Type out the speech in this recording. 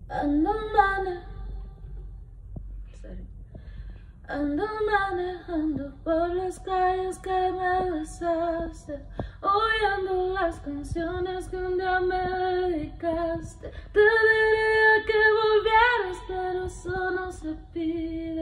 Ando ando manejando por las calles que me besaste, oyendo las canciones que un día me dedicaste. Te diría que volvieras, pero eso no se pide.